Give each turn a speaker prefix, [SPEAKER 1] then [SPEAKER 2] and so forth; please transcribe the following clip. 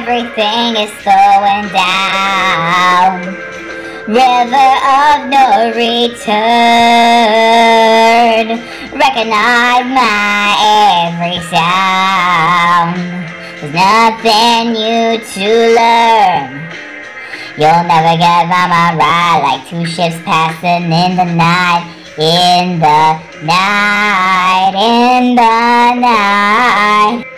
[SPEAKER 1] everything is slowing down. River of no return, recognize my every sound. There's nothing new to learn. You'll never get by my ride, like two ships passing in the night, in the night, in the night.